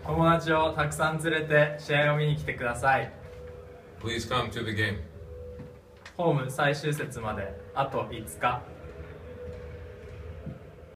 友達をたくさん連れて試合を見に来てください。 Please come to the game. ホーム最終節まであと5日。